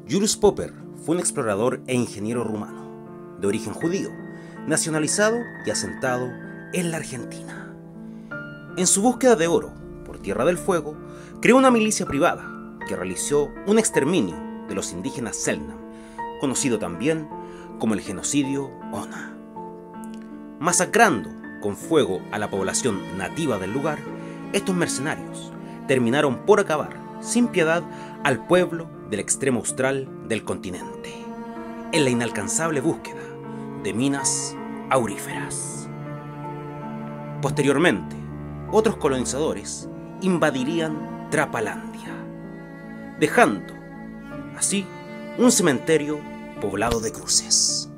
Julius Popper fue un explorador e ingeniero rumano, de origen judío, nacionalizado y asentado en la Argentina. En su búsqueda de oro por Tierra del Fuego, creó una milicia privada que realizó un exterminio de los indígenas Selknam, conocido también como el genocidio Ona. Masacrando con fuego a la población nativa del lugar, estos mercenarios terminaron por acabar sin piedad al pueblo del extremo austral del continente, en la inalcanzable búsqueda de minas auríferas. Posteriormente, otros colonizadores invadirían Trapalandia, dejando así un cementerio poblado de cruces.